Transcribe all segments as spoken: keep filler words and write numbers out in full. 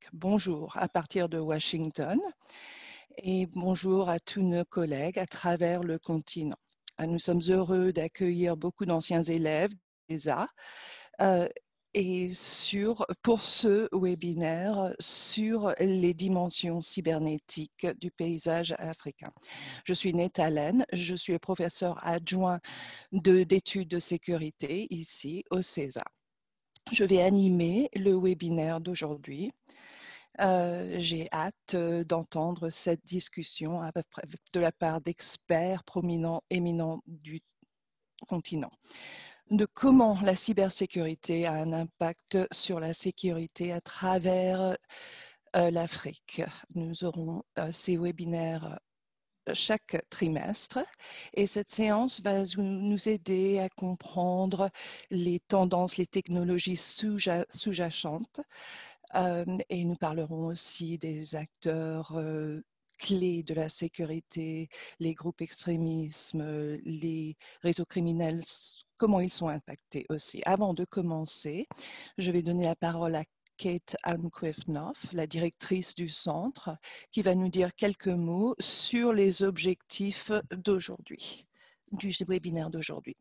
Afrique. Bonjour à partir de Washington et bonjour à tous nos collègues à travers le continent. Nous sommes heureux d'accueillir beaucoup d'anciens élèves d'E S A euh, et sur, pour ce webinaire sur les dimensions cybernétiques du paysage africain. Je suis Nate Allen, je suis le professeur adjoint d'études de, de sécurité ici au C E S A. Je vais animer le webinaire d'aujourd'hui. Euh, J'ai hâte euh, d'entendre cette discussion à peu près de la part d'experts prominents, éminents du continent, de comment la cybersécurité a un impact sur la sécurité à travers euh, l'Afrique. Nous aurons euh, ces webinaires chaque trimestre et cette séance va nous aider à comprendre les tendances, les technologies sous-jacentes euh, et nous parlerons aussi des acteurs euh, clés de la sécurité, les groupes extrémistes, les réseaux criminels, comment ils sont impactés aussi. Avant de commencer, je vais donner la parole à Kate Almquist-Knopf, la directrice du centre, qui va nous dire quelques mots sur les objectifs d'aujourd'hui, du webinaire d'aujourd'hui.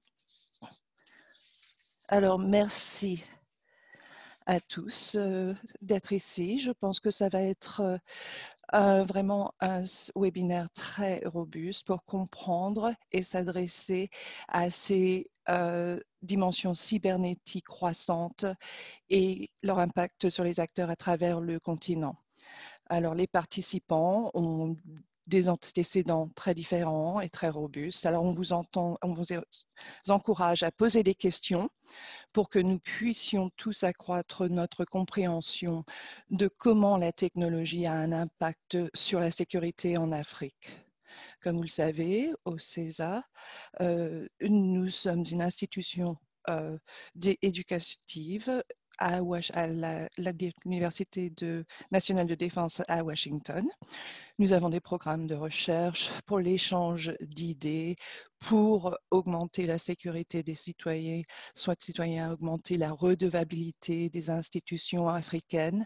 Alors, merci à tous euh, d'être ici. Je pense que ça va être euh, un, vraiment un webinaire très robuste pour comprendre et s'adresser à ces euh, dimensions cybernétiques croissantes et leur impact sur les acteurs à travers le continent. Alors, les participants ont des antécédents très différents et très robustes. Alors, on vous, entend, on vous encourage à poser des questions pour que nous puissions tous accroître notre compréhension de comment la technologie a un impact sur la sécurité en Afrique. Comme vous le savez, au C E S A, euh, nous sommes une institution euh, éducative à, à l'Université nationale de défense à Washington. Nous avons des programmes de recherche pour l'échange d'idées, pour augmenter la sécurité des citoyens, soit citoyens, augmenter la redevabilité des institutions africaines.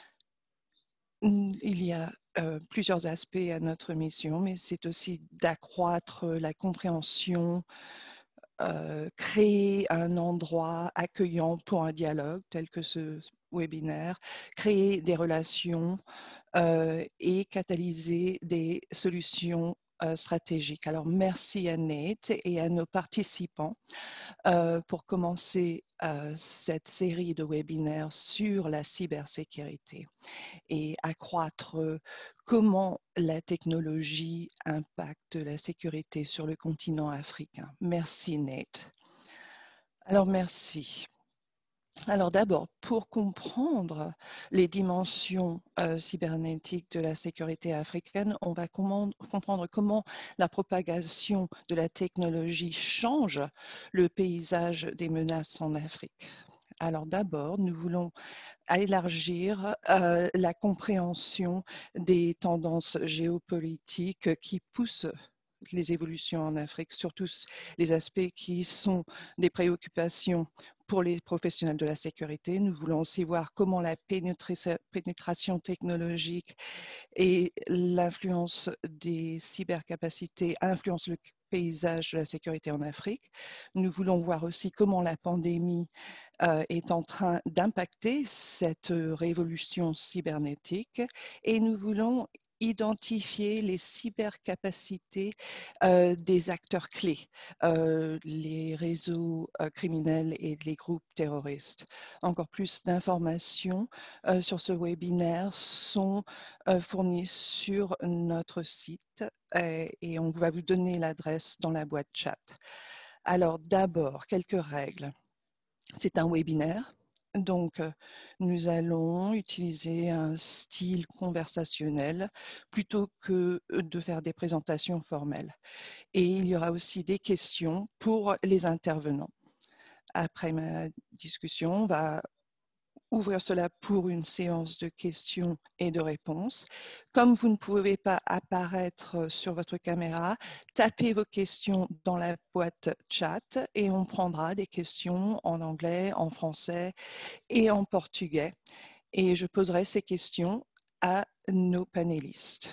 Il y a euh, plusieurs aspects à notre mission, mais c'est aussi d'accroître la compréhension, euh, créer un endroit accueillant pour un dialogue tel que ce webinaire, créer des relations euh, et catalyser des solutions euh, stratégiques. Alors, merci à Nate et à nos participants euh, pour commencer euh, cette série de webinaires sur la cybersécurité et accroître comment la technologie impacte la sécurité sur le continent africain. Merci Nate. Alors merci. Alors d'abord, pour comprendre les dimensions euh, cybernétiques de la sécurité africaine, on va comment, comprendre comment la propagation de la technologie change le paysage des menaces en Afrique. Alors d'abord, nous voulons élargir euh, la compréhension des tendances géopolitiques qui poussent les évolutions en Afrique, surtout les aspects qui sont des préoccupations pour les professionnels de la sécurité. Nous voulons aussi voir comment la pénétration technologique et l'influence des cybercapacités influencent le paysage de la sécurité en Afrique. Nous voulons voir aussi comment la pandémie euh, est en train d'impacter cette révolution cybernétique et nous voulons identifier les cybercapacités euh, des acteurs clés, euh, les réseaux euh, criminels et les groupes terroristes. Encore plus d'informations euh, sur ce webinaire sont euh, fournies sur notre site et, et on va vous donner l'adresse dans la boîte chat. Alors d'abord, quelques règles. C'est un webinaire. Donc, nous allons utiliser un style conversationnel plutôt que de faire des présentations formelles. Et il y aura aussi des questions pour les intervenants. Après ma discussion, on va ouvrir cela pour une séance de questions et de réponses. Comme vous ne pouvez pas apparaître sur votre caméra, tapez vos questions dans la boîte chat et on prendra des questions en anglais, en français et en portugais. et je poserai ces questions à nos panélistes.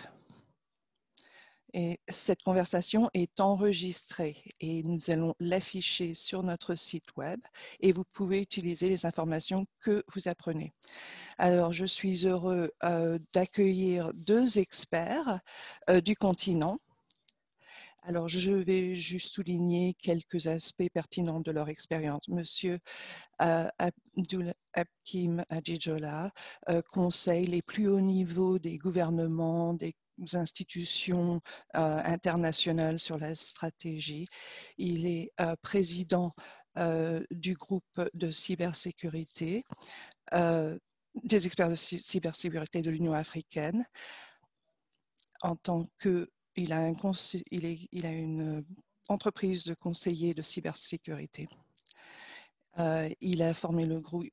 Et cette conversation est enregistrée et nous allons l'afficher sur notre site web et vous pouvez utiliser les informations que vous apprenez. Alors, je suis heureux euh, d'accueillir deux experts euh, du continent. Alors, je vais juste souligner quelques aspects pertinents de leur expérience. Monsieur euh, Abdul Hakim Ajijola euh, conseille les plus hauts niveaux des gouvernements, des institutions euh, internationales sur la stratégie. Il est euh, président euh, du groupe de cybersécurité, euh, des experts de cybersécurité de l'Union africaine. En tant que, il a, un, il, est, il a une entreprise de conseillers de cybersécurité. Euh, il a formé le groupe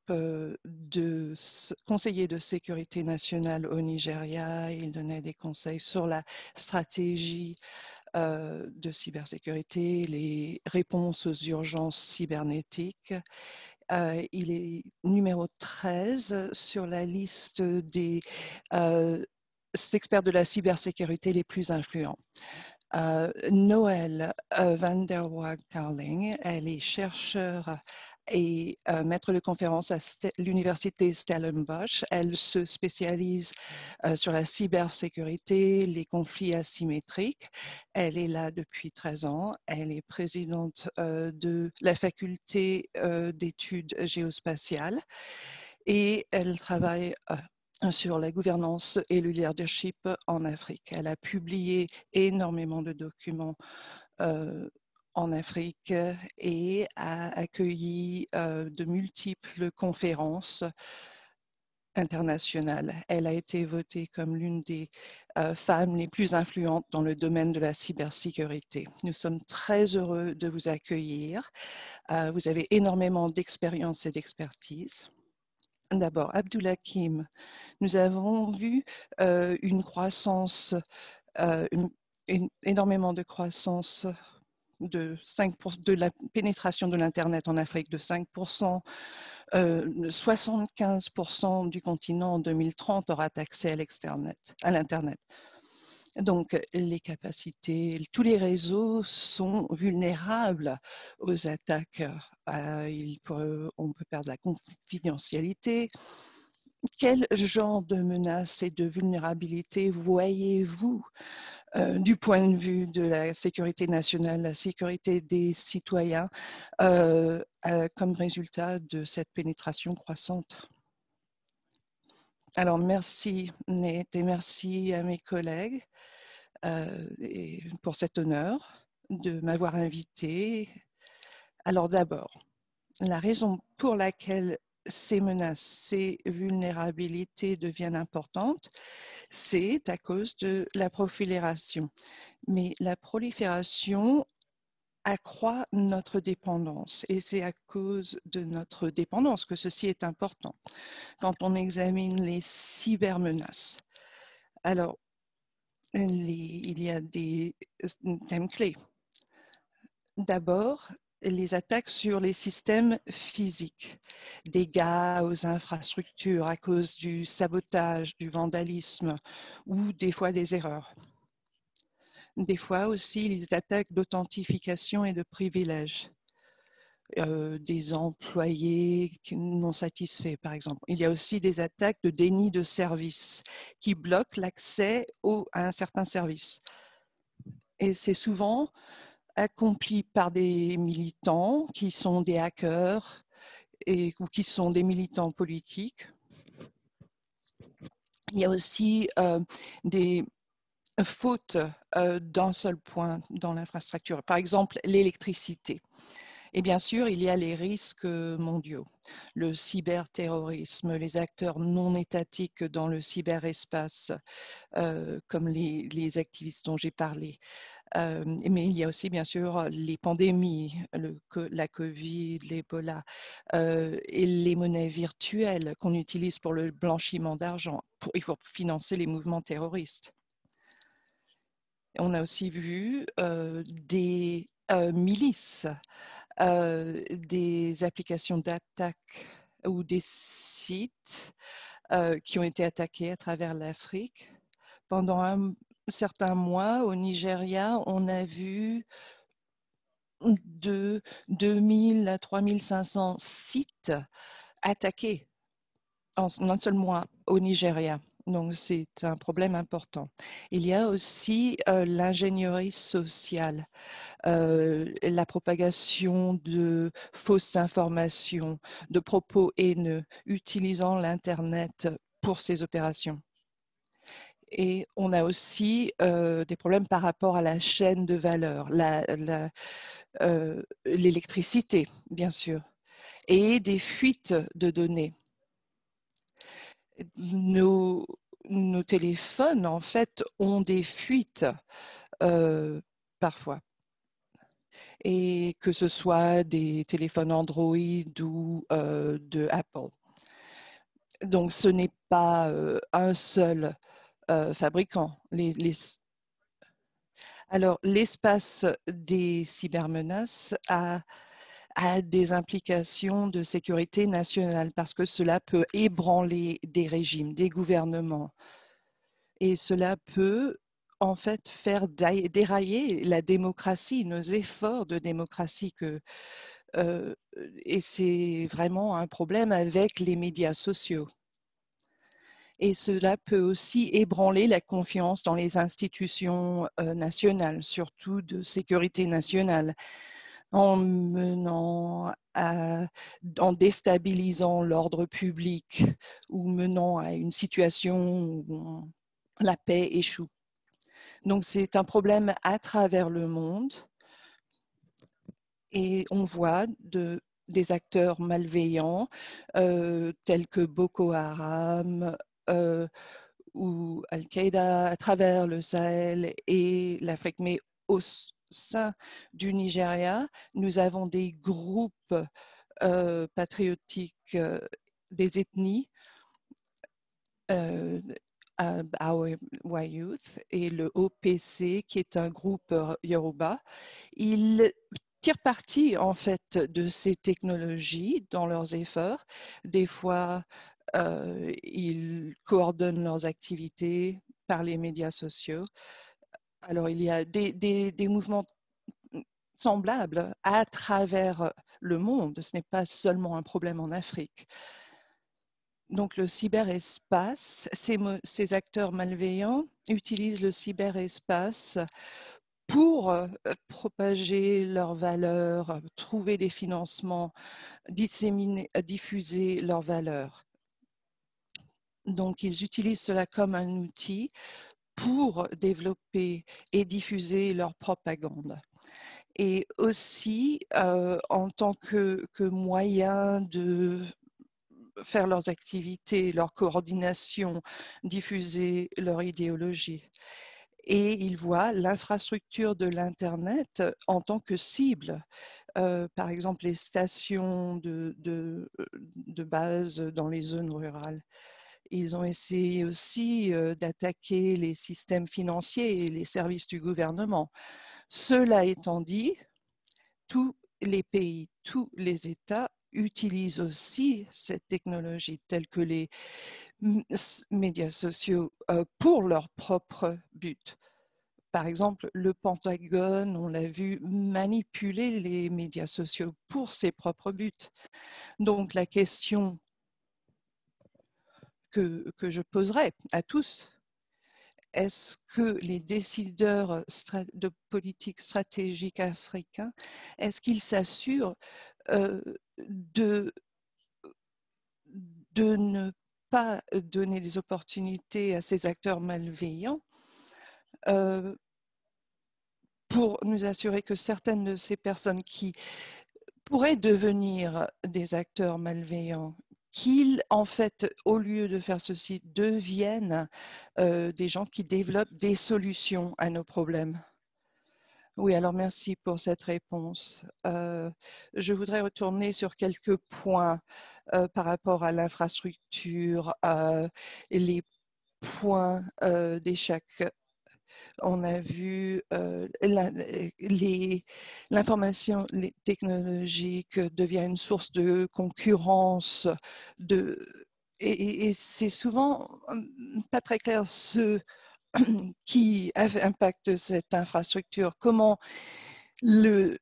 de conseillers de sécurité nationale au Nigeria. Il donnait des conseils sur la stratégie euh, de cybersécurité, les réponses aux urgences cybernétiques. Euh, il est numéro treize sur la liste des euh, experts de la cybersécurité les plus influents. Euh, Noël euh, van der Waag-Carling, elle est chercheure et euh, maître de conférence à l'université Stellenbosch. Elle se spécialise euh, sur la cybersécurité, les conflits asymétriques. Elle est là depuis treize ans. Elle est présidente euh, de la faculté euh, d'études géospatiales et elle travaille euh, sur la gouvernance et le leadership en Afrique. Elle a publié énormément de documents euh, en Afrique et a accueilli euh, de multiples conférences internationales. Elle a été votée comme l'une des euh, femmes les plus influentes dans le domaine de la cybersécurité. Nous sommes très heureux de vous accueillir. Euh, vous avez énormément d'expérience et d'expertise. D'abord, Abdul Hakim, nous avons vu euh, une croissance, euh, une, une, énormément de croissance de, cinq pour cent, de la pénétration de l'Internet en Afrique de cinq pour cent. Euh, soixante-quinze pour cent du continent en deux mille trente aura accès à l'Internet. Donc, les capacités, tous les réseaux sont vulnérables aux attaques. Euh, il peut, on peut perdre la confidentialité. Quel genre de menaces et de vulnérabilités voyez-vous euh, du point de vue de la sécurité nationale, la sécurité des citoyens, euh, euh, comme résultat de cette pénétration croissante? Alors, merci Nate et merci à mes collègues euh, et pour cet honneur de m'avoir invité. Alors d'abord, la raison pour laquelle ces menaces, ces vulnérabilités deviennent importantes, c'est à cause de la prolifération. Mais la prolifération accroît notre dépendance et c'est à cause de notre dépendance que ceci est important quand on examine les cybermenaces. Alors, les, il y a des thèmes clés. D'abord, les attaques sur les systèmes physiques, dégâts aux infrastructures à cause du sabotage, du vandalisme ou des fois des erreurs. Des fois aussi les attaques d'authentification et de privilèges. Euh, des employés non satisfaits, par exemple. Il y a aussi des attaques de déni de service qui bloquent l'accès à un certain service. Et c'est souvent accompli par des militants qui sont des hackers et, ou qui sont des militants politiques. Il y a aussi euh, des fautes euh, d'un seul point dans l'infrastructure, par exemple l'électricité. Et bien sûr, il y a les risques mondiaux, le cyberterrorisme, les acteurs non étatiques dans le cyberespace, euh, comme les, les activistes dont j'ai parlé. Euh, mais il y a aussi, bien sûr, les pandémies, le, la Covid, l'Ebola, euh, et les monnaies virtuelles qu'on utilise pour le blanchiment d'argent, pour, pour financer les mouvements terroristes. On a aussi vu euh, des euh, milices, euh, des applications d'attaque ou des sites euh, qui ont été attaqués à travers l'Afrique. Pendant un certain mois, au Nigeria, on a vu de deux mille à trois mille cinq cents sites attaqués en un seul mois au Nigeria. Donc, c'est un problème important. Il y a aussi euh, l'ingénierie sociale, euh, la propagation de fausses informations, de propos haineux, utilisant l'Internet pour ces opérations. Et on a aussi euh, des problèmes par rapport à la chaîne de valeur, l'électricité, euh, bien sûr, et des fuites de données. Nos, nos téléphones, en fait, ont des fuites euh, parfois. Et que ce soit des téléphones Android ou euh, de Apple. Donc, ce n'est pas euh, un seul euh, fabricant. Les, les... Alors, l'espace des cybermenaces a, a des implications de sécurité nationale parce que cela peut ébranler des régimes, des gouvernements. Et cela peut en fait faire dérailler la démocratie, nos efforts de démocratie. Que, euh, et c'est vraiment un problème avec les médias sociaux. Et cela peut aussi ébranler la confiance dans les institutions euh, nationales, surtout de sécurité nationale, en menant à, en déstabilisant l'ordre public ou menant à une situation où la paix échoue. Donc, c'est un problème à travers le monde et on voit de, des acteurs malveillants euh, tels que Boko Haram euh, ou Al-Qaïda à travers le Sahel et l'Afrique. Mais au sein du Nigeria, nous avons des groupes euh, patriotiques euh, des ethnies euh, Awa Youth et le O P C, qui est un groupe Yoruba. Ils tirent parti en fait de ces technologies dans leurs efforts. Des fois, euh, ils coordonnent leurs activités par les médias sociaux. Alors, il y a des, des, des mouvements semblables à travers le monde. Ce n'est pas seulement un problème en Afrique. Donc, le cyberespace, ces, ces acteurs malveillants utilisent le cyberespace pour euh, propager leurs valeurs, trouver des financements, disséminer, diffuser leurs valeurs. Donc, ils utilisent cela comme un outil pour développer et diffuser leur propagande. Et aussi, euh, en tant que, que moyen de faire leurs activités, leur coordination, diffuser leur idéologie. Et ils voient l'infrastructure de l'Internet en tant que cible. Euh, par exemple, les stations de, de, de base dans les zones rurales. Ils ont essayé aussi euh, d'attaquer les systèmes financiers et les services du gouvernement. Cela étant dit, tous les pays, tous les États utilisent aussi cette technologie, telle que les médias sociaux, euh, pour leur propre but. Par exemple, le Pentagone, on l'a vu manipuler les médias sociaux pour ses propres buts. Donc la question que, que je poserai à tous, est-ce que les décideurs de politique stratégique africains, est-ce qu'ils s'assurent euh, de, de ne pas donner des opportunités à ces acteurs malveillants euh, pour nous assurer que certaines de ces personnes qui pourraient devenir des acteurs malveillants, qu'ils, en fait, au lieu de faire ceci, deviennent euh, des gens qui développent des solutions à nos problèmes. Oui, alors merci pour cette réponse. Euh, je voudrais retourner sur quelques points euh, par rapport à l'infrastructure, euh, et les points euh, d'échec. On a vu euh, l'information technologique devient une source de concurrence de, et, et c'est souvent pas très clair ce qui impacte cette infrastructure, comment le,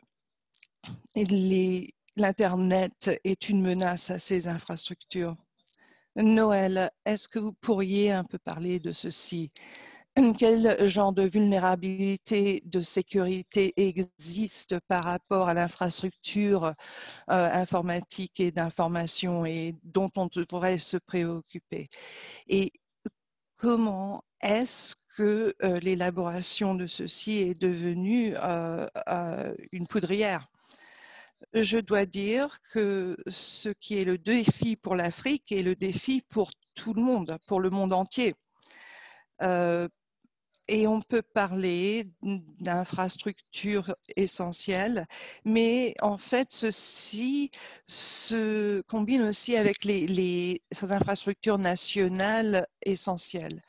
l'Internet est une menace à ces infrastructures. Noël, est-ce que vous pourriez un peu parler de ceci? Quel genre de vulnérabilité de sécurité existe par rapport à l'infrastructure euh, informatique et d'information et dont on devrait se préoccuper? Et comment est-ce que euh, l'élaboration de ceci est devenue euh, euh, une poudrière? Je dois dire que ce qui est le défi pour l'Afrique est le défi pour tout le monde, pour le monde entier. Euh, et on peut parler d'infrastructures essentielles, mais en fait, ceci se combine aussi avec les, les ces infrastructures nationales essentielles.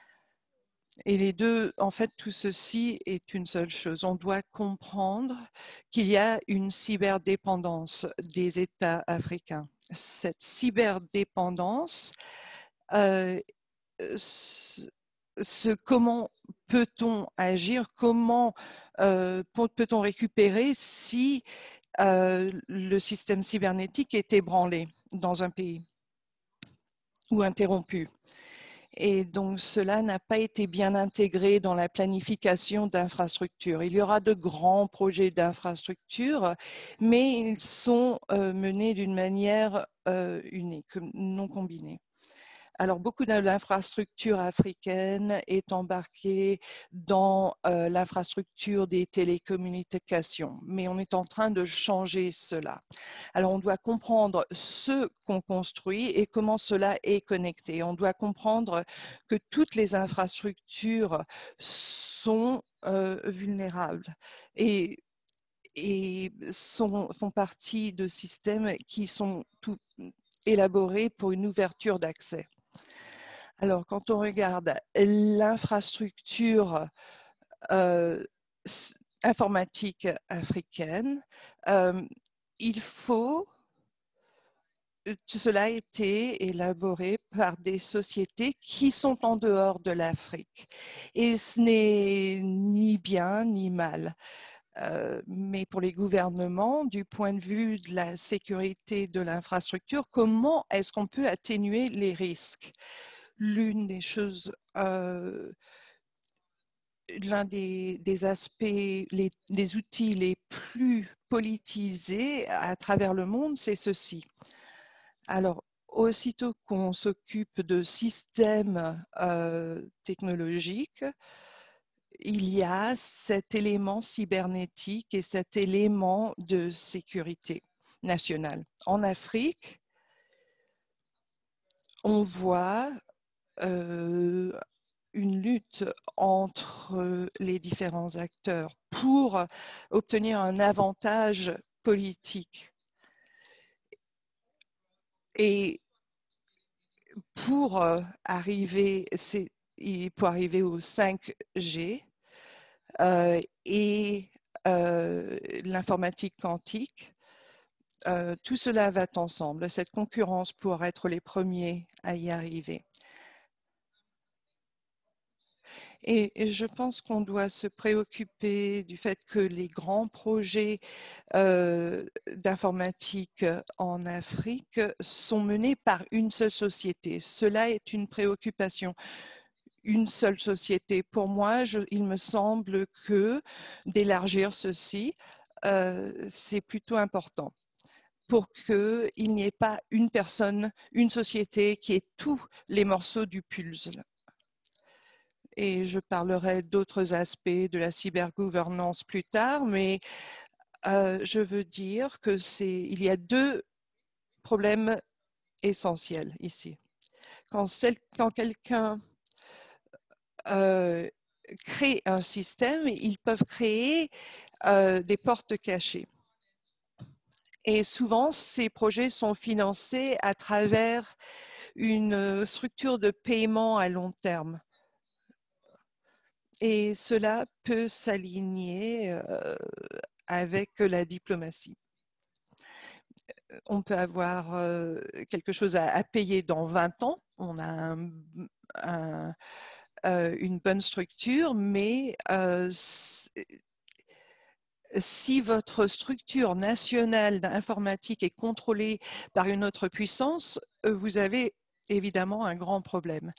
Et les deux, en fait, tout ceci est une seule chose. On doit comprendre qu'il y a une cyberdépendance des États africains. Cette cyberdépendance, euh, ce, ce, comment peut-on agir, comment euh, peut-on récupérer si euh, le système cybernétique est ébranlé dans un pays ou interrompu? Et donc, cela n'a pas été bien intégré dans la planification d'infrastructures. Il y aura de grands projets d'infrastructures, mais ils sont euh, menés d'une manière euh, unique, non combinée. Alors, beaucoup de l'infrastructure africaine est embarquée dans euh, l'infrastructure des télécommunications, mais on est en train de changer cela. Alors, on doit comprendre ce qu'on construit et comment cela est connecté. On doit comprendre que toutes les infrastructures sont euh, vulnérables et et sont, font partie de systèmes qui sont tout élaborés pour une ouverture d'accès. Alors, quand on regarde l'infrastructure euh, informatique africaine, euh, il faut cela a été élaboré par des sociétés qui sont en dehors de l'Afrique. Et ce n'est ni bien ni mal. Euh, mais pour les gouvernements, du point de vue de la sécurité de l'infrastructure, comment est-ce qu'on peut atténuer les risques? L'une des choses, euh, l'un des, des aspects, les, les outils les plus politisés à travers le monde, c'est ceci. Alors, aussitôt qu'on s'occupe de systèmes euh, technologiques, il y a cet élément cybernétique et cet élément de sécurité nationale. En Afrique, on voit euh, une lutte entre les différents acteurs pour obtenir un avantage politique. Et pour arriver, pour arriver au cinq G euh, et euh, l'informatique quantique, euh, tout cela va ensemble. Cette concurrence pour être les premiers à y arriver. Et, et je pense qu'on doit se préoccuper du fait que les grands projets euh, d'informatique en Afrique sont menés par une seule société. Cela est une préoccupation. Une seule société. Pour moi, je, il me semble que d'élargir ceci, euh, c'est plutôt important pour qu'il n'y ait pas une personne, une société qui ait tous les morceaux du puzzle. Et je parlerai d'autres aspects de la cybergouvernance plus tard, mais euh, je veux dire que c'est, il y a deux problèmes essentiels ici. Quand, quand quelqu'un euh, crée un système, ils peuvent créer euh, des portes cachées. Et souvent, ces projets sont financés à travers une structure de paiement à long terme. et cela peut s'aligner euh, avec la diplomatie. On peut avoir euh, quelque chose à, à, payer dans vingt ans. On a un, un, euh, une bonne structure, mais euh, si votre structure nationale informatique est contrôlée par une autre puissance, vous avez évidemment un grand problème.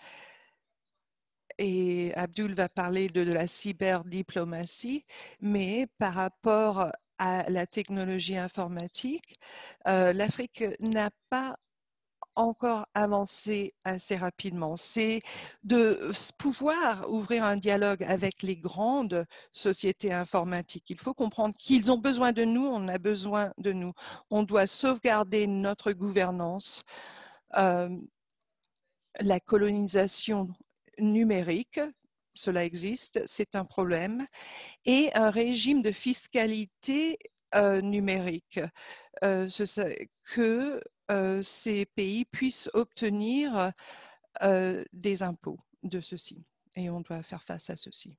Et Abdul va parler de, de la cyberdiplomatie, mais par rapport à la technologie informatique, euh, l'Afrique n'a pas encore avancé assez rapidement. C'est de pouvoir ouvrir un dialogue avec les grandes sociétés informatiques. Il faut comprendre qu'ils ont besoin de nous, on a besoin de nous. On doit sauvegarder notre gouvernance. Euh, la colonisation numérique, cela existe, c'est un problème, et un régime de fiscalité euh, numérique, euh, ce, que euh, ces pays puissent obtenir euh, des impôts de ceci. Et on doit faire face à ceci.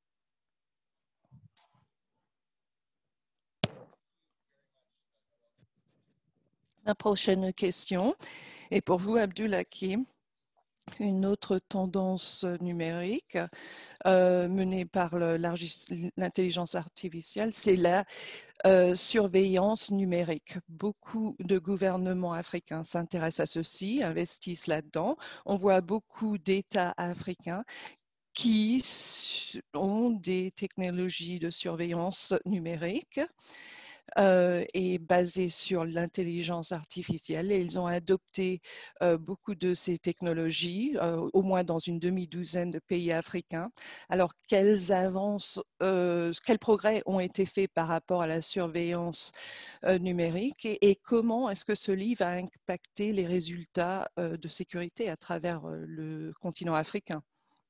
La prochaine question est pour vous, Abdul Hakim. Une autre tendance numérique euh, menée par l'intelligence artificielle, c'est la euh, surveillance numérique. Beaucoup de gouvernements africains s'intéressent à ceci, investissent là-dedans. On voit beaucoup d'États africains qui ont des technologies de surveillance numérique euh, et basées sur l'intelligence artificielle. Et ils ont adopté euh, beaucoup de ces technologies, euh, au moins dans une demi-douzaine de pays africains. Alors, quelles avances, euh, quels progrès ont été faits par rapport à la surveillance euh, numérique et, et comment est-ce que ce livre va impacter les résultats euh, de sécurité à travers euh, le continent africain?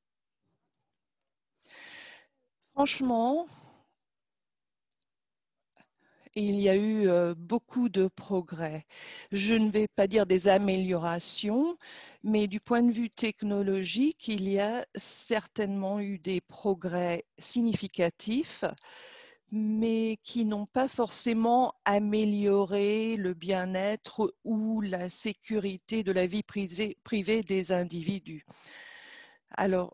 Franchement, il y a eu euh, beaucoup de progrès. Je ne vais pas dire des améliorations, mais du point de vue technologique, il y a certainement eu des progrès significatifs, mais qui n'ont pas forcément amélioré le bien-être ou la sécurité de la vie privée, privée des individus. Alors,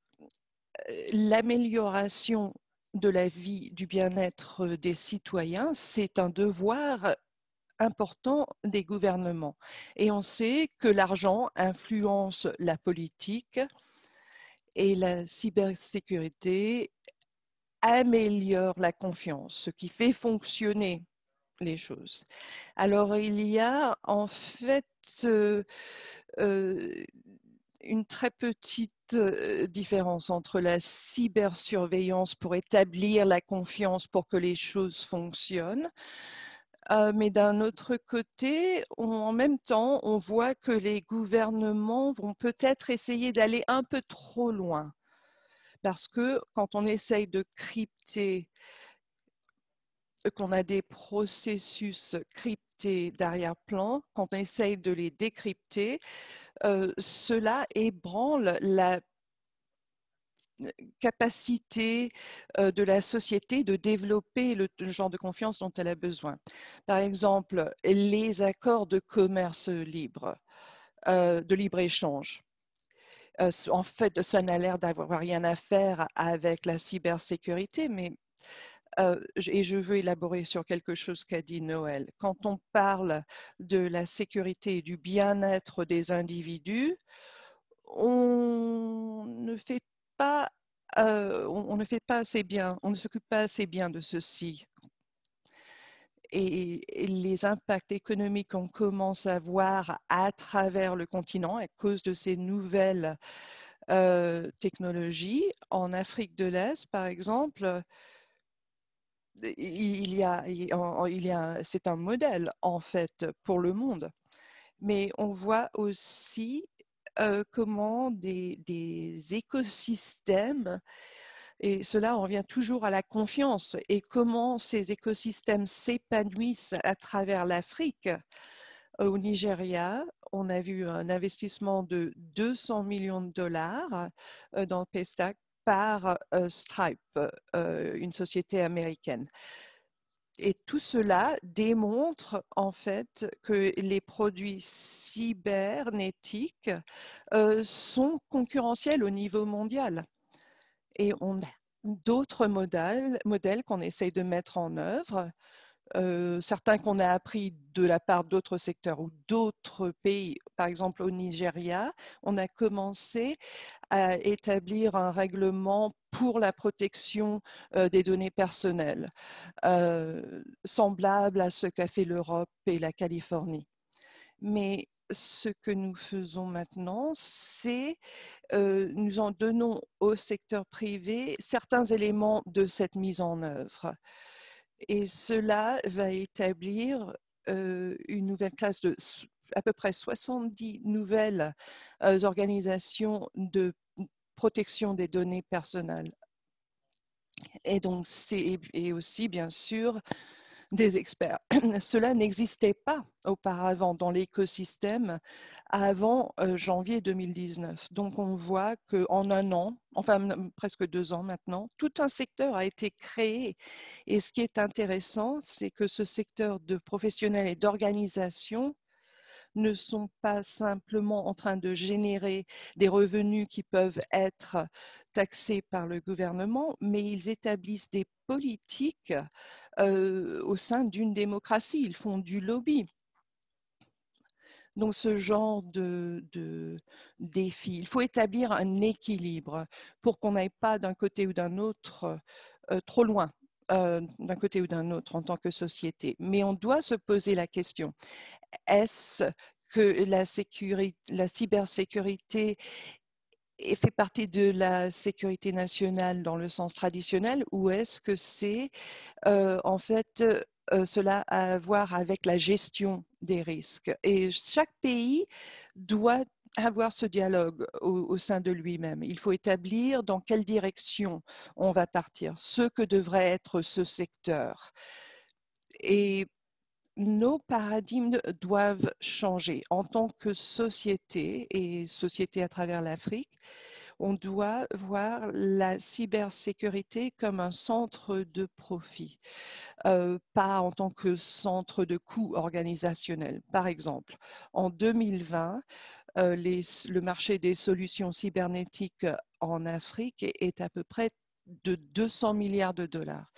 l'amélioration de la vie, du bien-être des citoyens, c'est un devoir important des gouvernements. Et on sait que l'argent influence la politique et la cybersécurité améliore la confiance, ce qui fait fonctionner les choses. Alors, il y a en fait euh, euh, une très petite euh, différence entre la cybersurveillance pour établir la confiance pour que les choses fonctionnent. Euh, mais d'un autre côté, on, en même temps, on voit que les gouvernements vont peut-être essayer d'aller un peu trop loin. Parce que quand on essaye de crypter, qu'on a des processus cryptés d'arrière-plan, quand on essaye de les décrypter, euh, cela ébranle la capacité euh, de la société de développer le, le genre de confiance dont elle a besoin. Par exemple, les accords de commerce libre, euh, de libre-échange. Euh, en fait, ça n'a l'air d'avoir rien à faire avec la cybersécurité, mais euh, et je veux élaborer sur quelque chose qu'a dit Noël. Quand on parle de la sécurité et du bien-être des individus, on ne fait pas, euh, on, on ne fait pas assez bien, on ne s'occupe pas assez bien de ceci. Et, et les impacts économiques qu'on commence à voir à travers le continent à cause de ces nouvelles euh, technologies. En Afrique de l'Est, par exemple, il y a, il y a, c'est un modèle en fait pour le monde. Mais on voit aussi euh, comment des, des écosystèmes, et cela on revient toujours à la confiance, et comment ces écosystèmes s'épanouissent à travers l'Afrique. Au Nigeria, on a vu un investissement de deux cents millions de dollars euh, dans le Pestac par euh, Stripe, euh, une société américaine. Et tout cela démontre en fait que les produits cybernétiques euh, sont concurrentiels au niveau mondial. Et on a d'autres modèles, modèles qu'on essaye de mettre en œuvre, euh, certains qu'on a appris de la part d'autres secteurs ou d'autres pays. Par exemple, au Nigeria, on a commencé à établir un règlement pour la protection euh, des données personnelles, euh, semblable à ce qu'a fait l'Europe et la Californie. Mais ce que nous faisons maintenant, c'est euh, nous en donnons au secteur privé certains éléments de cette mise en œuvre. Et cela va établir euh, une nouvelle classe de à peu près soixante-dix nouvelles euh, organisations de protection des données personnelles. Et donc, c'est et aussi, bien sûr, des experts. Cela n'existait pas auparavant dans l'écosystème avant euh, janvier deux mille dix-neuf. Donc, on voit qu'en un an, enfin presque deux ans maintenant, tout un secteur a été créé. Et ce qui est intéressant, c'est que ce secteur de professionnels et d'organisation ne sont pas simplement en train de générer des revenus qui peuvent être taxés par le gouvernement, mais ils établissent des politiques euh, au sein d'une démocratie. Ils font du lobby. Donc, ce genre de, de défi, il faut établir un équilibre pour qu'on n'aille pas d'un côté ou d'un autre euh, trop loin, euh, d'un côté ou d'un autre en tant que société. Mais on doit se poser la question, est-ce que la, sécurité, la cybersécurité fait partie de la sécurité nationale dans le sens traditionnel ou est-ce que c'est euh, en fait euh, cela a à voir avec la gestion des risques? Et chaque pays doit avoir ce dialogue au, au sein de lui-même. Il faut établir dans quelle direction on va partir, ce que devrait être ce secteur. Et nos paradigmes doivent changer. En tant que société et société à travers l'Afrique, on doit voir la cybersécurité comme un centre de profit, euh, pas en tant que centre de coût organisationnel. Par exemple, en deux mille vingt, euh, les, le marché des solutions cybernétiques en Afrique est, est à peu près de deux cents milliards de dollars.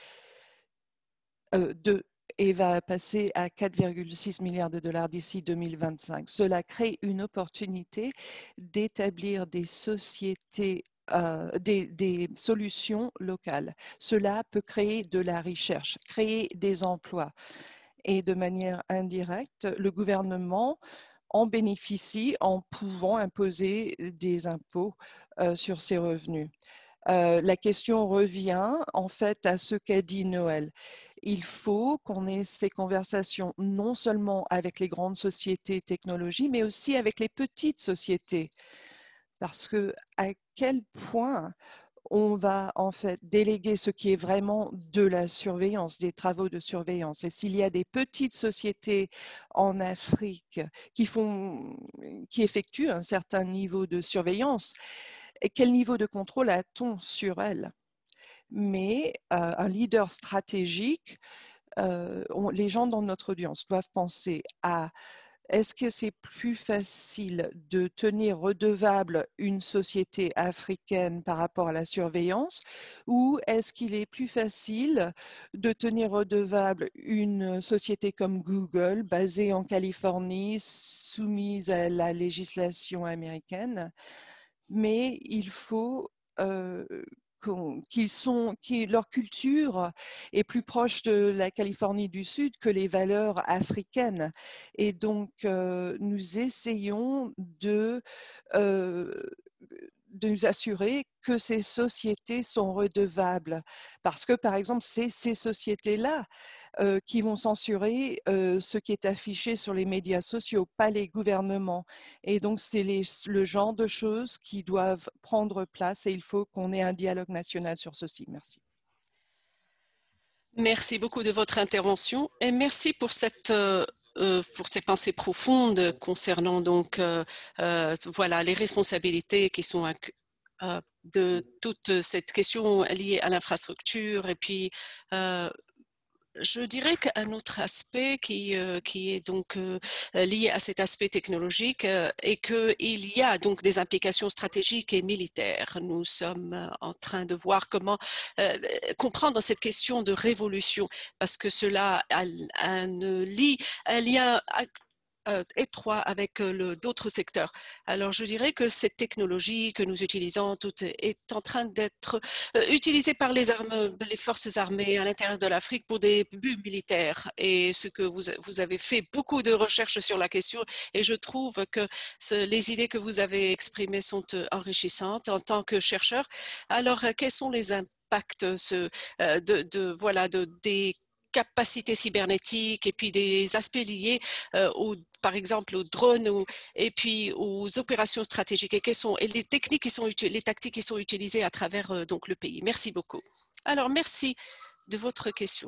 Euh, de, et va passer à quatre virgule six milliards de dollars d'ici deux mille vingt-cinq. Cela crée une opportunité d'établir des sociétés, euh, des, des solutions locales. Cela peut créer de la recherche, créer des emplois. Et de manière indirecte, le gouvernement en bénéficie en pouvant imposer des impôts euh, sur ses revenus. Euh, la question revient en fait à ce qu'a dit Noël. Il faut qu'on ait ces conversations non seulement avec les grandes sociétés technologiques, mais aussi avec les petites sociétés. Parce que à quel point on va en fait déléguer ce qui est vraiment de la surveillance, des travaux de surveillance. Et s'il y a des petites sociétés en Afrique qui font, qui effectuent un certain niveau de surveillance, et quel niveau de contrôle a-t-on sur elles? Mais euh, un leader stratégique, euh, on, les gens dans notre audience doivent penser à est-ce que c'est plus facile de tenir redevable une société africaine par rapport à la surveillance ou est-ce qu'il est plus facile de tenir redevable une société comme Google basée en Californie, soumise à la législation américaine? Mais il faut euh, qu'ils sont, qui, leur culture est plus proche de la Californie du Sud que les valeurs africaines. Et donc, euh, nous essayons de, euh, de nous assurer que ces sociétés sont redevables. Parce que, par exemple, c'est ces sociétés-là euh, qui vont censurer euh, ce qui est affiché sur les médias sociaux, pas les gouvernements. Et donc, c'est le genre de choses qui doivent prendre place et il faut qu'on ait un dialogue national sur ceci. Merci. Merci beaucoup de votre intervention et merci pour cette euh, euh, pour ces pensées profondes concernant donc euh, euh, voilà les responsabilités qui sont euh, de toute cette question liée à l'infrastructure. Et puis, euh, je dirais qu'un autre aspect qui, euh, qui est donc euh, lié à cet aspect technologique euh, est qu'il y a donc des implications stratégiques et militaires. Nous sommes euh, en train de voir comment euh, comprendre cette question de révolution, parce que cela a un, lit, un lien Euh, étroit avec euh, d'autres secteurs. Alors, je dirais que cette technologie que nous utilisons toute est en train d'être euh, utilisée par les, armes, les forces armées à l'intérieur de l'Afrique pour des buts militaires. Et ce que vous, vous avez fait beaucoup de recherches sur la question, et je trouve que ce, les idées que vous avez exprimées sont euh, enrichissantes en tant que chercheur. Alors, euh, quels sont les impacts ce, euh, de, de, voilà, de, des capacités cybernétiques et puis des aspects liés euh, aux, par exemple aux drones ou, et puis aux opérations stratégiques et, quelles sont, et les techniques qui sont les tactiques qui sont utilisées à travers euh, donc le pays. Merci beaucoup. Alors merci de votre question.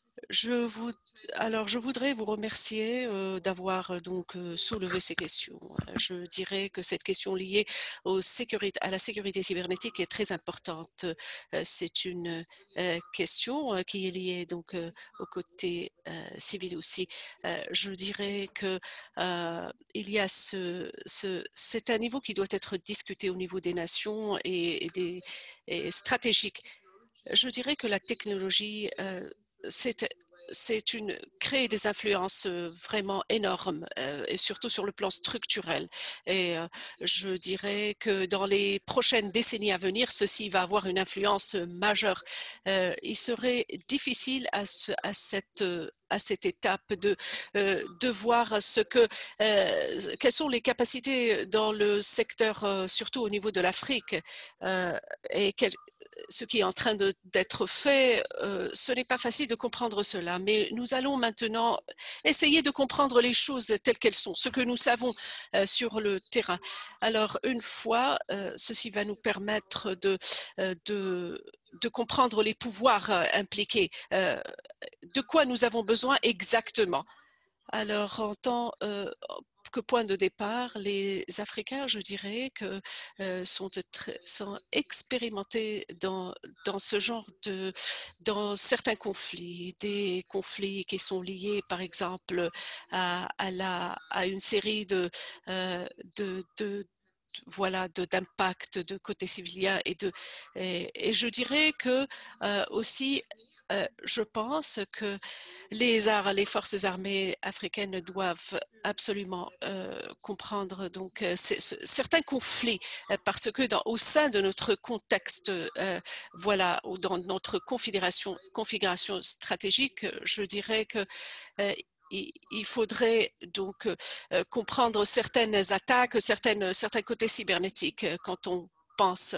Je vous, alors, je voudrais vous remercier euh, d'avoir euh, donc euh, soulevé ces questions. Je dirais que cette question liée aux sécurité, à la sécurité cybernétique est très importante. Euh, c'est une euh, question euh, qui est liée donc euh, au côté euh, civil aussi. Euh, je dirais que euh, il y a ce, ce, c'est un niveau qui doit être discuté au niveau des nations et, et des et stratégiques. Je dirais que la technologie, euh, c'est c'est une créer des influences euh, vraiment énormes, euh, et surtout sur le plan structurel. Et euh, je dirais que dans les prochaines décennies à venir, ceci va avoir une influence majeure. Euh, il serait difficile à, ce, à cette à cette étape de, euh, de voir ce que, euh, quelles sont les capacités dans le secteur, euh, surtout au niveau de l'Afrique, euh, et quel, ce qui est en train d'être fait. Euh, ce n'est pas facile de comprendre cela, mais nous allons maintenant essayer de comprendre les choses telles qu'elles sont, ce que nous savons euh, sur le terrain. Alors, une fois, euh, ceci va nous permettre de, euh, de, de comprendre les pouvoirs euh, impliqués, euh, de quoi nous avons besoin exactement. Alors, en tant euh, que point de départ, les Africains, je dirais, que, euh, sont, très, sont expérimentés dans, dans ce genre de, dans certains conflits, des conflits qui sont liés, par exemple, à, à, la, à une série de, euh, de, de voilà, d'impact de, de côté civilien et de et, et je dirais que euh, aussi euh, je pense que les, ar les forces armées africaines doivent absolument euh, comprendre donc euh, certains conflits euh, parce que dans, au sein de notre contexte, euh, voilà, ou dans notre configuration, configuration stratégique, je dirais que euh, il faudrait donc euh, comprendre certaines attaques, certaines, certains côtés cybernétiques quand on pense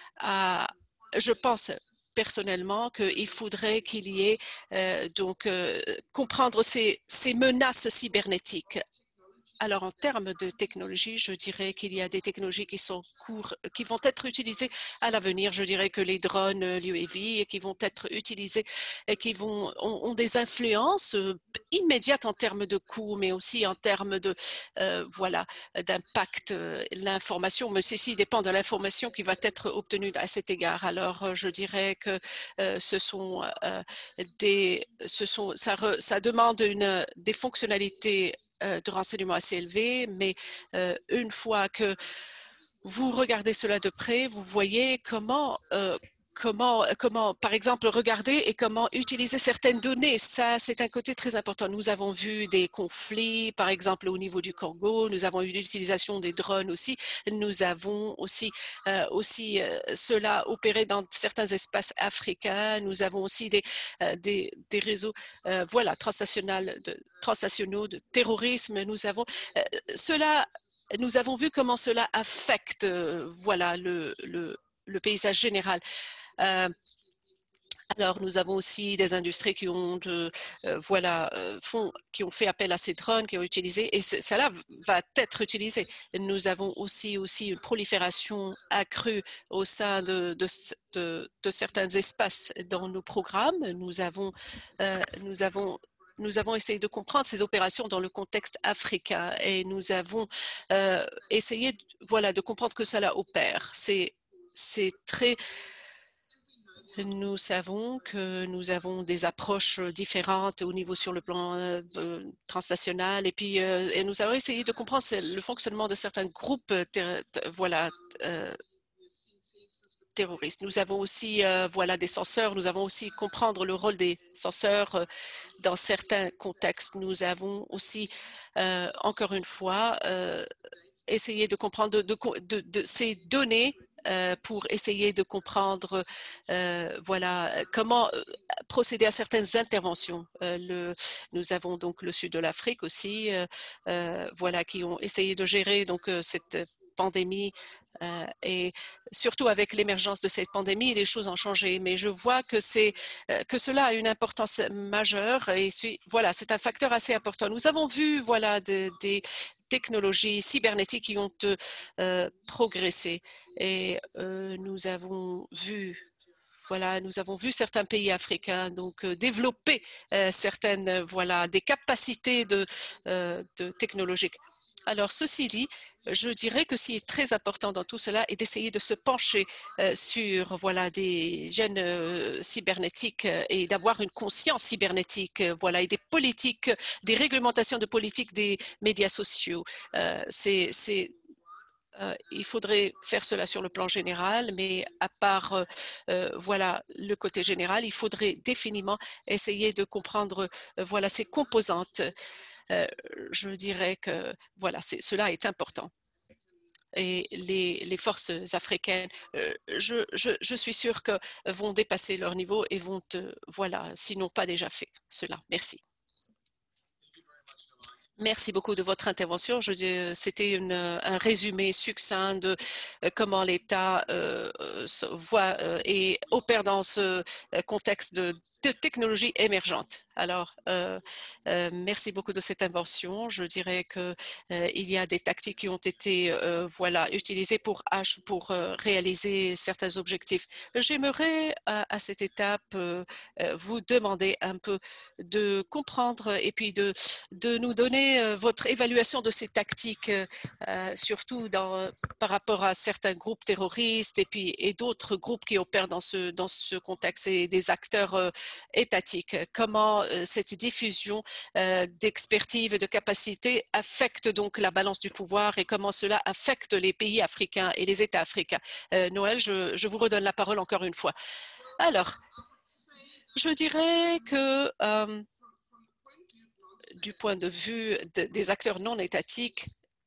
à, je pense personnellement qu'il faudrait qu'il y ait euh, donc euh, comprendre ces, ces menaces cybernétiques. Alors, en termes de technologie, je dirais qu'il y a des technologies qui sont court, qui vont être utilisées à l'avenir. Je dirais que les drones, l'U A V, qui vont être utilisés et qui vont, ont, ont des influences immédiates en termes de coûts, mais aussi en termes de, euh, voilà, d'impact. L'information, mais ceci dépend de l'information qui va être obtenue à cet égard. Alors, je dirais que euh, ce sont euh, des, ce sont, ça, re, ça demande une, des fonctionnalités de renseignements assez élevés, mais euh, une fois que vous regardez cela de près, vous voyez comment, euh, comment, comment, par exemple, regarder et comment utiliser certaines données. Ça, c'est un côté très important. Nous avons vu des conflits, par exemple, au niveau du Congo. Nous avons eu l'utilisation des drones aussi. Nous avons aussi, euh, aussi euh, cela opéré dans certains espaces africains. Nous avons aussi des, euh, des, des réseaux, euh, voilà, transnationaux de, transnationaux de terrorisme. Nous avons euh, cela. Nous avons vu comment cela affecte euh, voilà, le, le, le paysage général. Euh, alors, nous avons aussi des industries qui ont, de, euh, voilà, euh, font, qui ont fait appel à ces drones, qui ont utilisé, et cela va être utilisé. Nous avons aussi, aussi une prolifération accrue au sein de, de, de, de certains espaces dans nos programmes. Nous avons, euh, nous avons Nous avons essayé de comprendre ces opérations dans le contexte africain et nous avons euh, essayé voilà, de comprendre que cela opère. C'est c'est très Nous savons que nous avons des approches différentes au niveau sur le plan euh, euh, transnational et puis euh, et nous avons essayé de comprendre le fonctionnement de certains groupes ter- voilà, euh, terroristes. Nous avons aussi euh, voilà, des censeurs, nous avons aussi comprendre le rôle des censeurs euh, dans certains contextes. Nous avons aussi, euh, encore une fois, euh, essayer de comprendre de, de, de, de ces données euh, pour essayer de comprendre euh, voilà, comment euh, procéder à certaines interventions. Euh, le, nous avons donc le sud de l'Afrique aussi, euh, euh, voilà, qui ont essayé de gérer donc, euh, cette pandémie euh, et surtout avec l'émergence de cette pandémie, les choses ont changé. Mais je vois que, c'est, euh, que cela a une importance majeure et voilà, c'est un facteur assez important. Nous avons vu voilà, de, des technologies cybernétiques qui ont euh, progressé et euh, nous avons vu voilà, nous avons vu certains pays africains donc euh, développer euh, certaines euh, voilà des capacités de, euh, de technologiques. Alors, ceci dit, je dirais que ce qui est très important dans tout cela est d'essayer de se pencher euh, sur voilà, des gènes euh, cybernétiques euh, et d'avoir une conscience cybernétique euh, voilà, et des politiques, des réglementations de politique des médias sociaux. Euh, c'est, c'est euh, il faudrait faire cela sur le plan général, mais à part euh, euh, voilà le côté général, il faudrait définitivement essayer de comprendre euh, voilà ces composantes. Euh, je dirais que voilà, c'est, cela est important. Et les, les forces africaines, euh, je, je, je, suis sûre que vont dépasser leur niveau et vont, euh, voilà, s'ils n'ont pas déjà fait cela. Merci. Merci beaucoup de votre intervention. Je dis, c'était une, un résumé succinct de euh, comment l'État euh, voit euh, et opère dans ce contexte de, de technologie émergente. Alors, euh, euh, merci beaucoup de cette invention. Je dirais que euh, il y a des tactiques qui ont été euh, voilà utilisées pour pour euh, réaliser certains objectifs. J'aimerais à, à cette étape euh, vous demander un peu de comprendre et puis de de nous donner euh, votre évaluation de ces tactiques, euh, surtout dans, par rapport à certains groupes terroristes et puis et d'autres groupes qui opèrent dans ce dans ce contexte et des acteurs euh, étatiques. Comment euh, cette diffusion euh, d'expertise et de capacités affecte donc la balance du pouvoir et comment cela affecte les pays africains et les États africains. Euh, Noël, je, je vous redonne la parole encore une fois. Alors, je dirais que euh, du point de vue de, des acteurs non étatiques,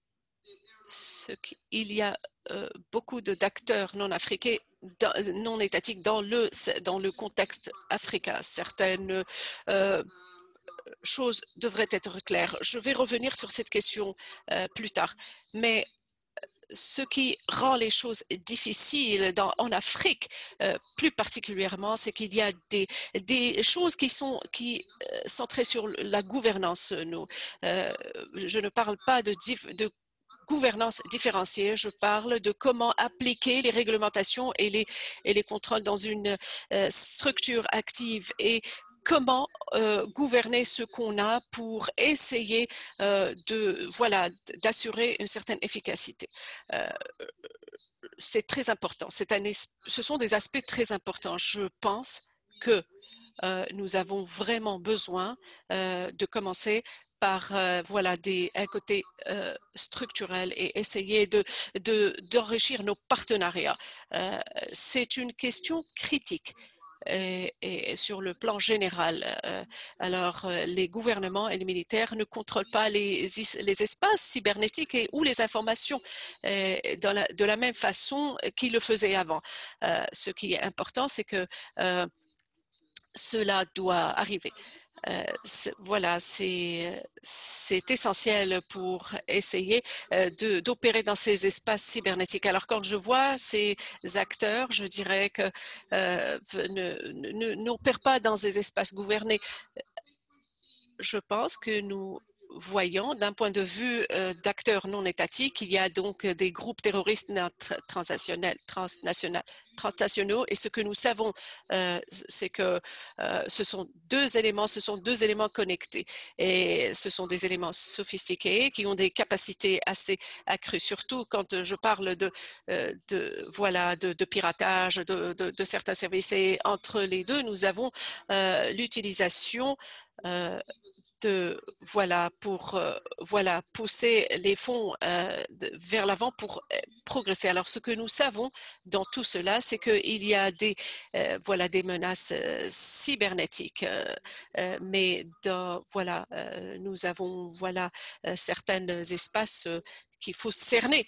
ce il y a euh, beaucoup d'acteurs non africains, dans, non étatiques dans le, dans le contexte africain. Certaines euh, choses devraient être claires. Je vais revenir sur cette question euh, plus tard. Mais ce qui rend les choses difficiles dans, en Afrique, euh, plus particulièrement, c'est qu'il y a des, des choses qui sont qui euh, centrées sur la gouvernance. Nous, euh, je ne parle pas de, de gouvernance différenciée, je parle de comment appliquer les réglementations et les, et les contrôles dans une euh, structure active et comment euh, gouverner ce qu'on a pour essayer euh, de voilà d'assurer une certaine efficacité. Euh, c'est très important. C'est un, ce sont des aspects très importants. Je pense que euh, nous avons vraiment besoin euh, de commencer par euh, voilà des, un côté euh, structurel et essayer de, de, d'enrichir nos partenariats. Euh, c'est une question critique. Et, et sur le plan général. Euh, alors, euh, les gouvernements et les militaires ne contrôlent pas les, les espaces cybernétiques et, ou les informations euh, dans la, de la même façon qu'ils le faisaient avant. Euh, ce qui est important, c'est que euh, cela doit arriver. Euh, voilà, c'est essentiel pour essayer euh, d'opérer dans ces espaces cybernétiques. Alors, quand je vois ces acteurs, je dirais que euh, n'opèrent pas dans des espaces gouvernés. Je pense que nous voyons, d'un point de vue euh, d'acteurs non étatiques, il y a donc des groupes terroristes transnationaux, transnationaux, transnationaux et ce que nous savons, euh, c'est que euh, ce sont deux éléments, ce sont deux éléments connectés et ce sont des éléments sophistiqués qui ont des capacités assez accrues, surtout quand je parle de, euh, de voilà, de, de piratage de, de, de certains services. Et entre les deux, nous avons euh, l'utilisation euh, de voilà pour euh, voilà pousser les fonds euh, de, vers l'avant pour euh, progresser. Alors ce que nous savons dans tout cela, c'est qu'il y a des euh, voilà des menaces euh, cybernétiques, euh, euh, mais dans, voilà euh, nous avons voilà euh, certains espaces euh, qu'il faut cerner.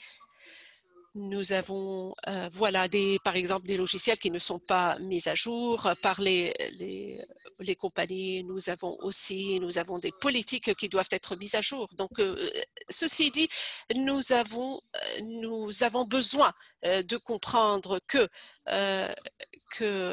Nous avons, euh, voilà, des, par exemple, des logiciels qui ne sont pas mis à jour par les, les, les compagnies. Nous avons aussi, nous avons des politiques qui doivent être mises à jour. Donc, euh, ceci dit, nous avons, nous avons besoin euh, de comprendre que, euh, que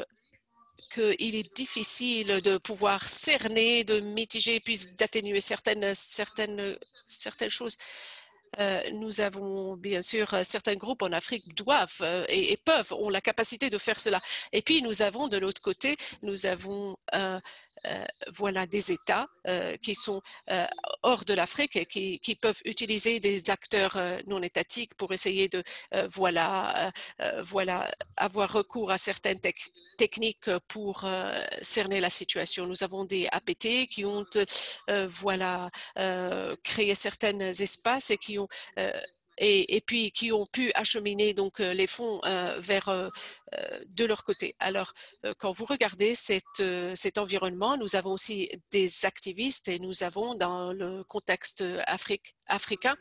qu'il est difficile de pouvoir cerner, de mitiger, puis d'atténuer certaines, certaines, certaines choses. Euh, nous avons bien sûr certains groupes en Afrique doivent euh, et, et peuvent, ont la capacité de faire cela. Et puis nous avons de l'autre côté, nous avons euh, euh, voilà des États euh, qui sont euh, hors de l'Afrique et qui, qui peuvent utiliser des acteurs euh, non étatiques pour essayer de euh, voilà euh, voilà avoir recours à certaines techniques techniques pour euh, cerner la situation. Nous avons des A P T qui ont euh, voilà euh, créé certains espaces et qui ont euh, et, et, puis qui ont pu acheminer donc euh, les fonds euh, vers euh, de leur côté. Alors, euh, quand vous regardez cette, euh, cet environnement, nous avons aussi des activistes et nous avons dans le contexte Afrique, africain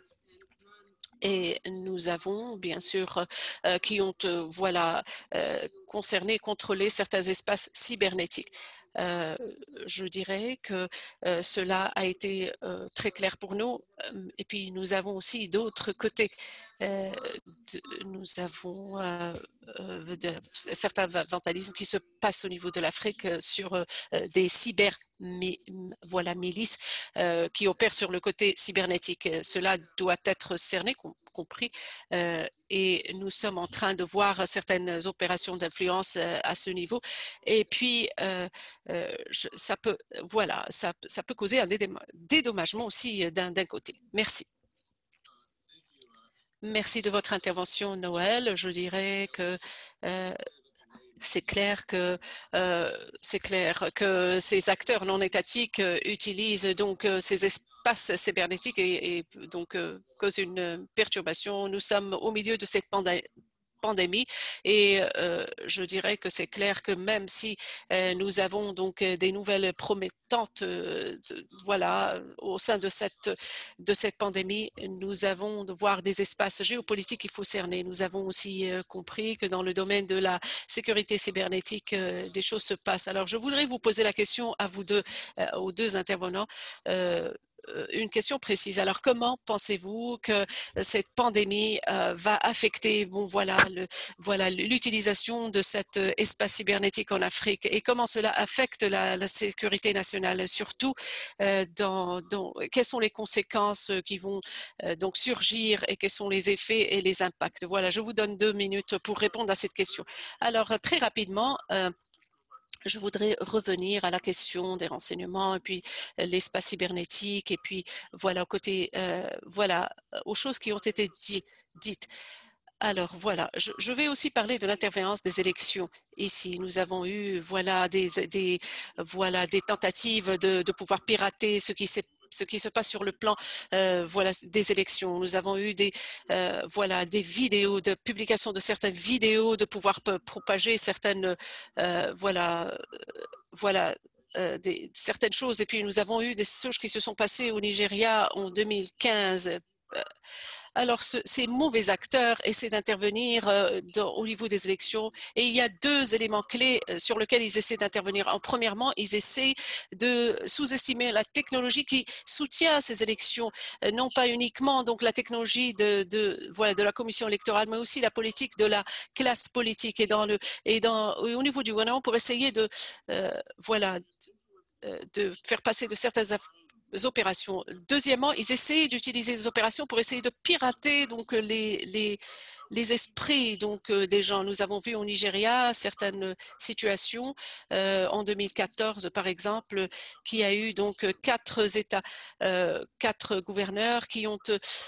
et nous avons bien sûr euh, qui ont euh, voilà euh, concerné, contrôlé certains espaces cybernétiques. Euh, je dirais que euh, cela a été euh, très clair pour nous. Et puis nous avons aussi d'autres côtés. Euh, de, nous avons euh, euh, de, certains vandalismes qui se passent au niveau de l'Afrique euh, sur euh, des cyber mais voilà milices euh, qui opèrent sur le côté cybernétique. Cela doit être cerné, compris, euh, et nous sommes en train de voir certaines opérations d'influence euh, à ce niveau. Et puis, euh, euh, je, ça peut, voilà, ça, ça peut causer un dédommagement aussi d'un côté. Merci. Merci de votre intervention, Noël. Je dirais que euh, c'est clair que euh, c'est clair que ces acteurs non étatiques euh, utilisent donc euh, ces espaces cybernétiques et, et donc euh, causent une perturbation. Nous sommes au milieu de cette pandémie pandémie et euh, je dirais que c'est clair que même si euh, nous avons donc des nouvelles promettantes euh, de, voilà au sein de cette de cette pandémie, nous avons de voir des espaces géopolitiques qu'il faut cerner. Nous avons aussi euh, compris que dans le domaine de la sécurité cybernétique euh, des choses se passent. Alors je voudrais vous poser la question à vous deux euh, aux deux intervenants. Euh, une question précise. Alors, comment pensez-vous que cette pandémie euh, va affecter, bon, voilà, le, voilà, l'utilisation de cet espace cybernétique en Afrique et comment cela affecte la, la sécurité nationale, surtout euh, dans, dans quelles sont les conséquences qui vont euh, donc surgir et quels sont les effets et les impacts. Voilà, je vous donne deux minutes pour répondre à cette question. Alors, très rapidement, euh, je voudrais revenir à la question des renseignements et puis euh, l'espace cybernétique et puis voilà, côté, euh, voilà, aux choses qui ont été dit, dites. Alors voilà, je, je vais aussi parler de l'interférence des élections. Ici, nous avons eu voilà des, des voilà des tentatives de, de pouvoir pirater ce qui s'est ce qui se passe sur le plan euh, voilà, des élections. Nous avons eu des, euh, voilà, des vidéos, de publication de certaines vidéos, de pouvoir propager certaines, euh, voilà, euh, voilà, euh, des, certaines choses. Et puis, nous avons eu des choses qui se sont passées au Nigeria en deux mille quinze. Euh, alors, ce, ces mauvais acteurs essaient d'intervenir euh, au niveau des élections et il y a deux éléments clés euh, sur lesquels ils essaient d'intervenir. En premièrement, ils essaient de sous-estimer la technologie qui soutient ces élections, euh, non pas uniquement donc la technologie de, de voilà de la commission électorale, mais aussi la politique de la classe politique et dans le et dans au niveau du gouvernement pour essayer de euh, voilà de, de faire passer de certaines opérations. Deuxièmement, ils essayent d'utiliser des opérations pour essayer de pirater donc les, les, les esprits donc des gens. Nous avons vu au Nigeria certaines situations euh, en deux mille quatorze par exemple, qui a eu donc quatre États, euh, quatre gouverneurs qui ont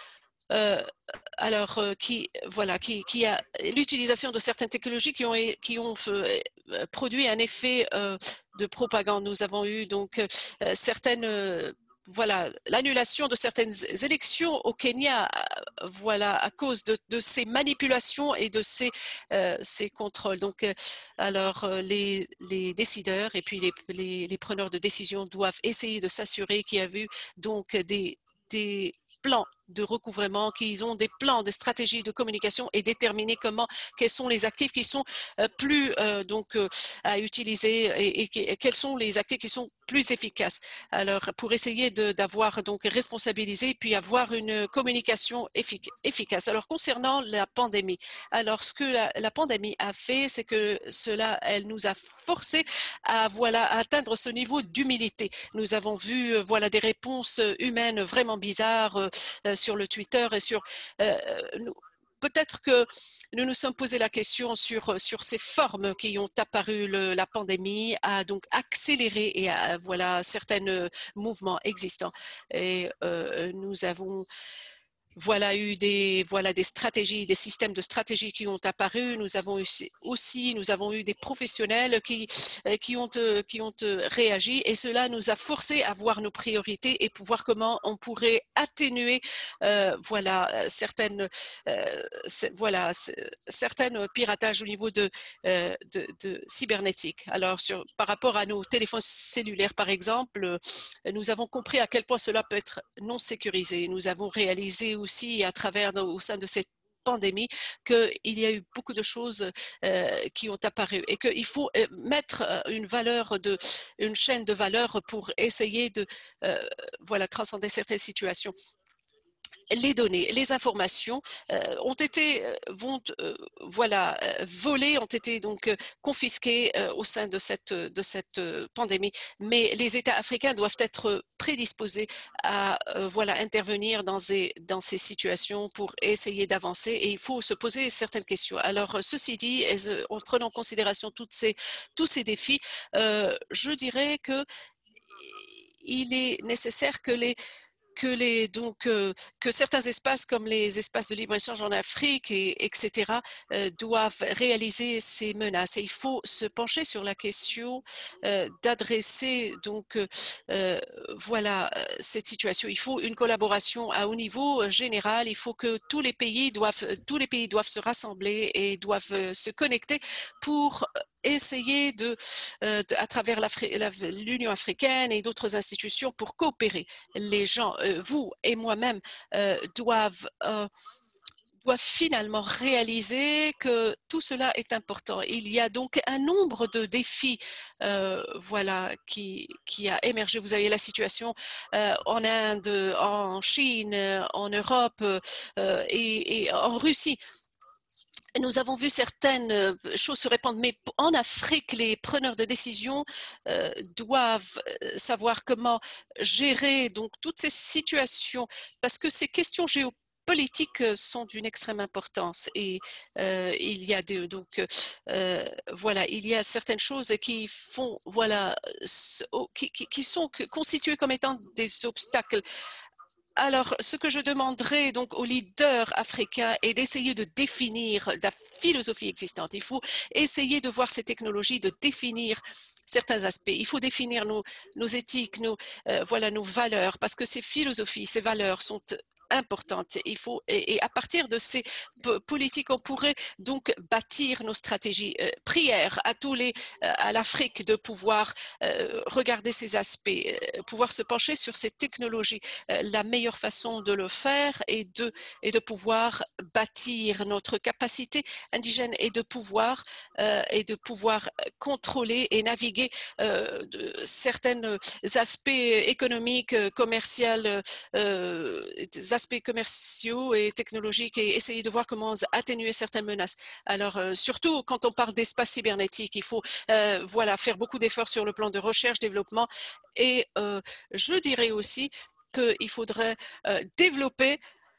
euh, alors euh, qui voilà qui, qui a l'utilisation de certaines technologies qui ont qui ont euh, produit un effet euh, de propagande. Nous avons eu donc euh, certaines euh, voilà, l'annulation de certaines élections au Kenya, voilà, à cause de, de ces manipulations et de ces, euh, ces contrôles. Donc, euh, alors, euh, les, les décideurs et puis les, les, les preneurs de décision doivent essayer de s'assurer qu'il y a eu donc des, des plans de recouvrement, qu'ils ont des plans, des stratégies de communication et déterminer comment, quels sont les actifs qui sont euh, plus euh, donc euh, à utiliser et, et, et quels sont les actifs qui sont plus efficaces. Alors, pour essayer d'avoir donc responsabilisé puis avoir une communication effic efficace. Alors, concernant la pandémie, alors ce que la, la pandémie a fait, c'est que cela, elle nous a forcé à voilà à atteindre ce niveau d'humilité. Nous avons vu voilà des réponses humaines vraiment bizarres euh, sur le Twitter et sur euh, nous, peut-être que nous nous sommes posé la question sur, sur ces formes qui ont apparu. Le, la pandémie a donc accéléré et a, voilà, certains mouvements existants. Et euh, nous avons voilà eu des voilà des stratégies, des systèmes de stratégies qui ont apparu. Nous avons eu aussi nous avons eu des professionnels qui qui ont qui ont réagi et cela nous a forcé à voir nos priorités et pouvoir comment on pourrait atténuer euh, voilà certaines euh, voilà certaines piratages au niveau de, euh, de, de cybernétique. Alors sur par rapport à nos téléphones cellulaires par exemple, nous avons compris à quel point cela peut être non sécurisé. Nous avons réalisé aussi à travers, au sein de cette pandémie, qu'il y a eu beaucoup de choses euh, qui ont apparu et qu'il faut mettre une valeur, de, une chaîne de valeur pour essayer de euh, voilà, transcender certaines situations. Les données, les informations euh, ont été vont, euh, voilà, volées, ont été donc euh, confisquées euh, au sein de cette, de cette euh, pandémie. Mais les États africains doivent être prédisposés à euh, voilà, intervenir dans ces, dans ces situations pour essayer d'avancer et il faut se poser certaines questions. Alors, ceci dit, en prenant en considération toutes ces, tous ces défis, euh, je dirais que il est nécessaire que les que, les, donc, euh, que certains espaces comme les espaces de libre-échange en Afrique, et, etc., euh, doivent réaliser ces menaces. Et il faut se pencher sur la question euh, d'adresser donc euh, voilà, cette situation. Il faut une collaboration à haut niveau général. Il faut que tous les pays doivent, tous les pays doivent se rassembler et doivent se connecter pour essayer de, euh, de à travers l'Union africaine et d'autres institutions pour coopérer. Les gens, euh, vous et moi-même, euh, doivent euh, doivent finalement réaliser que tout cela est important. Il y a donc un nombre de défis euh, voilà, qui, qui a émergé. Vous avez la situation euh, en Inde, en Chine, en Europe euh, et, et en Russie. Nous avons vu certaines choses se répandre, mais en Afrique, les preneurs de décision euh, doivent savoir comment gérer donc toutes ces situations, parce que ces questions géopolitiques sont d'une extrême importance. Et euh, il y a des, donc euh, voilà, il y a certaines choses qui font voilà, qui, qui, qui sont constituées comme étant des obstacles. Alors, ce que je demanderai donc aux leaders africains est d'essayer de définir la philosophie existante. Il faut essayer de voir ces technologies, de définir certains aspects. Il faut définir nos, nos éthiques, nos, euh, voilà, nos valeurs, parce que ces philosophies, ces valeurs sont importantes. Il faut, et, et à partir de ces politiques, on pourrait donc bâtir nos stratégies. Euh, prière à tous les, euh, à l'Afrique de pouvoir euh, regarder ces aspects, euh, pouvoir se pencher sur ces technologies. Euh, la meilleure façon de le faire est de, est de pouvoir bâtir notre capacité indigène et de pouvoir, euh, et de pouvoir contrôler et naviguer euh, de certains aspects économiques, commerciaux, euh, des aspects aspects commerciaux et technologiques et essayer de voir comment atténuer certaines menaces. Alors, euh, surtout quand on parle d'espace cybernétique, il faut euh, voilà, faire beaucoup d'efforts sur le plan de recherche, développement et euh, je dirais aussi qu'il faudrait euh, développer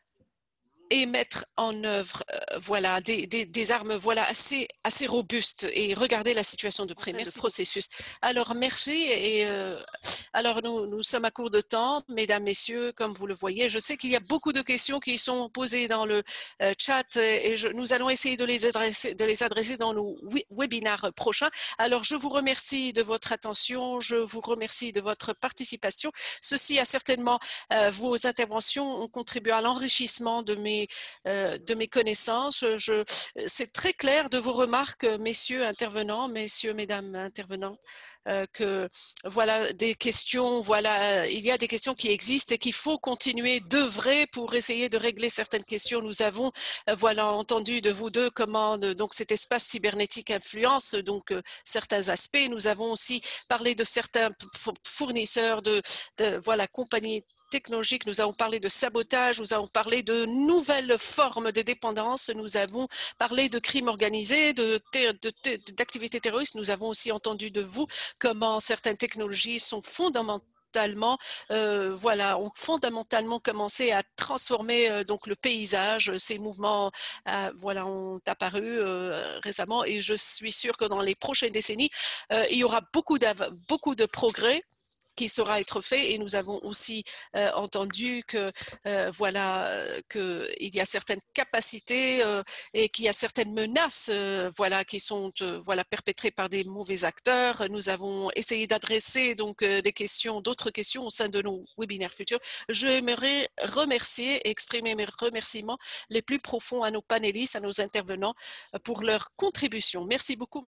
et mettre en œuvre euh, voilà, des, des, des armes voilà, assez, assez robustes et regarder la situation de près. Merci le processus. Alors, merci. Et, euh, alors, nous, nous sommes à court de temps, mesdames, messieurs, comme vous le voyez. Je sais qu'il y a beaucoup de questions qui sont posées dans le euh, chat et je, nous allons essayer de les, adresser, de les adresser dans nos webinaires prochains. Alors, je vous remercie de votre attention. Je vous remercie de votre participation. Ceci a certainement, euh, vos interventions ont contribué à l'enrichissement de mes Euh, de mes connaissances. Je, c'est très clair de vos remarques, messieurs intervenants, messieurs, mesdames intervenantes, euh, que voilà des questions, voilà, il y a des questions qui existent et qu'il faut continuer d'œuvrer pour essayer de régler certaines questions. Nous avons euh, voilà entendu de vous deux comment donc cet espace cybernétique influence donc euh, certains aspects. Nous avons aussi parlé de certains fournisseurs de, de voilà compagnies technologique, nous avons parlé de sabotage, nous avons parlé de nouvelles formes de dépendance, nous avons parlé de crimes organisés, de, de, de, d'activités terroristes, nous avons aussi entendu de vous comment certaines technologies sont fondamentalement Euh, voilà, ont fondamentalement commencé à transformer euh, donc le paysage. Ces mouvements, euh, voilà, ont apparu euh, récemment et je suis sûre que dans les prochaines décennies, euh, il y aura beaucoup de, beaucoup de progrès qui saura être fait et nous avons aussi euh, entendu que euh, voilà euh, que il y a certaines capacités euh, et qu'il y a certaines menaces euh, voilà qui sont euh, voilà perpétrées par des mauvais acteurs. Nous avons essayé d'adresser donc euh, des questions, d'autres questions au sein de nos webinaires futurs. J'aimerais remercier et exprimer mes remerciements les plus profonds à nos panélistes, à nos intervenants euh, pour leur contribution. Merci beaucoup.